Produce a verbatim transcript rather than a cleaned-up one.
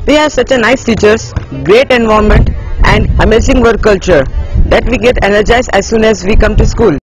We have such a nice teachers, great environment and amazing work culture that we get energized as soon as we come to school.